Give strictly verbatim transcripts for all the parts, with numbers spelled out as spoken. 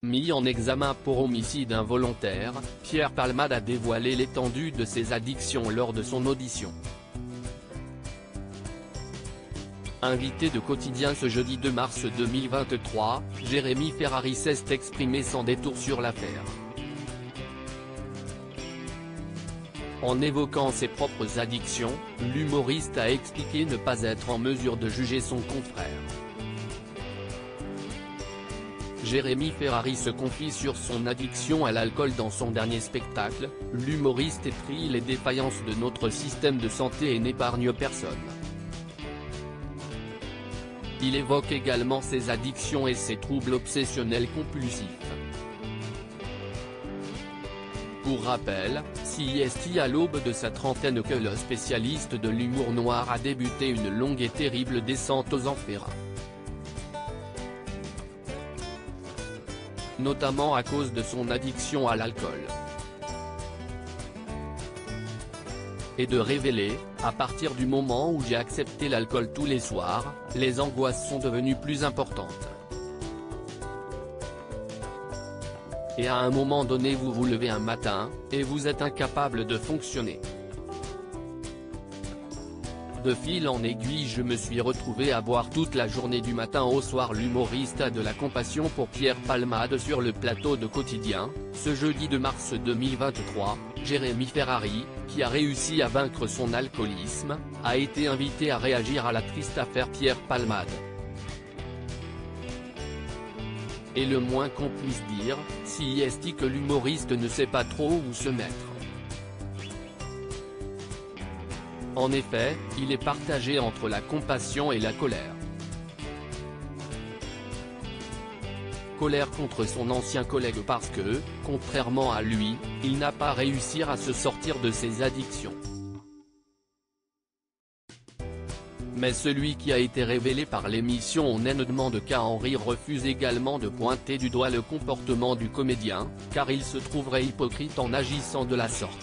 Mis en examen pour homicide involontaire, Pierre Palmade a dévoilé l'étendue de ses addictions lors de son audition. Invité de Quotidien ce jeudi deux mars deux mille vingt-trois, Jérémy Ferrari s'est exprimé sans détour sur l'affaire. En évoquant ses propres addictions, l'humoriste a expliqué ne pas être en mesure de juger son confrère. Jérémy Ferrari se confie sur son addiction à l'alcool dans son dernier spectacle. L'humoriste écrit les défaillances de notre système de santé et n'épargne personne. Il évoque également ses addictions et ses troubles obsessionnels compulsifs. Pour rappel, c'est à l'aube de sa trentaine que le spécialiste de l'humour noir a débuté une longue et terrible descente aux enfers. Notamment à cause de son addiction à l'alcool. Et de révéler, à partir du moment où j'ai accepté l'alcool tous les soirs, les angoisses sont devenues plus importantes. Et à un moment donné vous vous levez un matin, et vous êtes incapable de fonctionner. De fil en aiguille je me suis retrouvé à boire toute la journée du matin au soir. L'humoriste a de la compassion pour Pierre Palmade sur le plateau de Quotidien. Ce jeudi deux mars deux mille vingt-trois, Jérémy Ferrari, qui a réussi à vaincre son alcoolisme, a été invité à réagir à la triste affaire Pierre Palmade. Et le moins qu'on puisse dire, c'est que l'humoriste ne sait pas trop où se mettre. En effet, il est partagé entre la compassion et la colère. Colère contre son ancien collègue parce que, contrairement à lui, il n'a pas réussi à se sortir de ses addictions. Mais celui qui a été révélé par l'émission On ne demande qu'à en rire refuse également de pointer du doigt le comportement du comédien, car il se trouverait hypocrite en agissant de la sorte.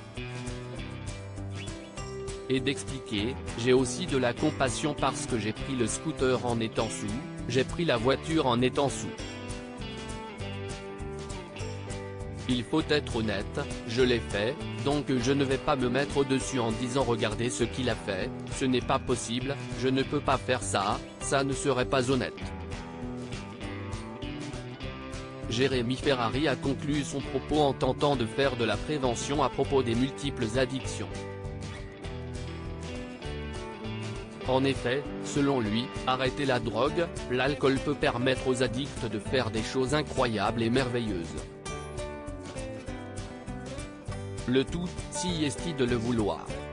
Et d'expliquer, j'ai aussi de la compassion parce que j'ai pris le scooter en étant sous, j'ai pris la voiture en étant sous. Il faut être honnête, je l'ai fait, donc je ne vais pas me mettre au-dessus en disant regardez ce qu'il a fait, ce n'est pas possible, je ne peux pas faire ça, ça ne serait pas honnête. Jérémy Ferrari a conclu son propos en tentant de faire de la prévention à propos des multiples addictions. En effet, selon lui, arrêter la drogue, l'alcool peut permettre aux addicts de faire des choses incroyables et merveilleuses. Le tout, si est de le vouloir.